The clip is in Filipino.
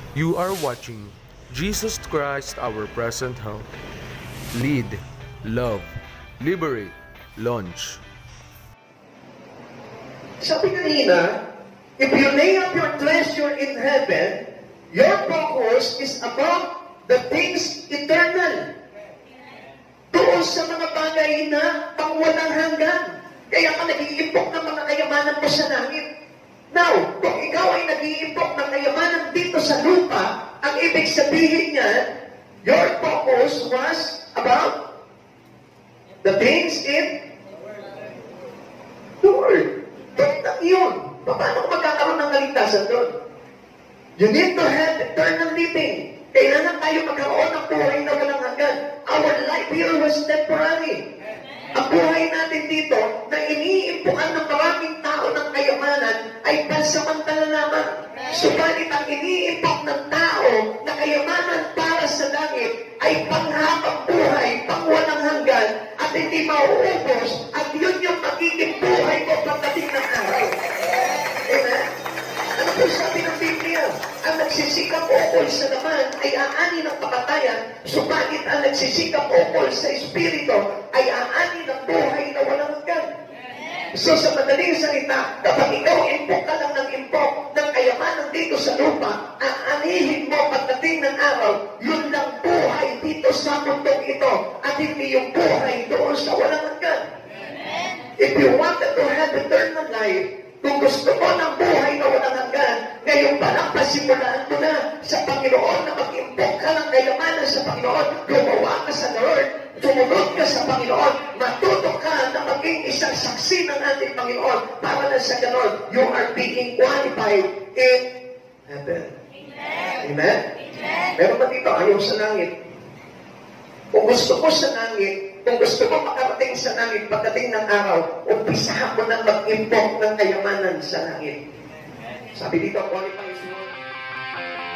You are watching Jesus Christ, our present help. Lead, love, liberate, launch. Sabi kanina, if you lay up your treasure in heaven, your focus is about the things eternal. Doon sa mga bagay na pangwalang hanggan. Kaya ka nag-iimpok ng mga kayamanan mo sa langit. Now, kung ikaw ay nag-iimpok ng kayamanan dito sa lupa, ang ibig sabihin niya, your focus was about the things in the Word. Yun. Paano magkakaroon ng kaligtasan doon? You need to have eternal living. Kailangan tayo magkaroon ng buhay na walang hanggan. Our life here was temporary. Ang buhay natin dito na iniimpukan ng maraming tao ng kayamanan ay pansamantala lamang. Subalit ang iniimpok ng tao na kayamanan para sa langit ay panghabang buhay, pangwalang hanggan, at hindi mauubos, at yun yung magiging buhay mo pagdating ng araw. Amen? Ano po sabi ng Biblia? Ang nagsisikap ukol sa laman ay aani ng kamatayan, subalit ang nagsisikap ukol sa Espiritu ay aani ng buhay na walang hanggan. So sa madaling salita, kapag ikaw impok ka lang ng impok ng kayamanan dito sa lupa, aanihin mo pagdating ng araw, yun lang buhay dito sa mundong ito, at hindi yung buhay doon sa walang hanggan. If you wanted to have eternal life, kung gusto mo ng buhay na walang hanggan, ngayon pa lang pasimulaan mo na sa Panginoon na mag-impok ka ng kayamanan sa Panginoon, gumawa ka sa Lord, tumunod ka sa Panginoon, matuto ka na maging isang saksi ng ating Panginoon, para na sa ganon, you are being qualified in heaven. Amen? Meron ba dito ayaw sa langit? Kung gusto mo sa langit, kung gusto mo makarating sa langit pagdating ng araw, umpisahan mo nang mag-impok ng kayamanan sa langit. Sabi dito, qualify is Lord.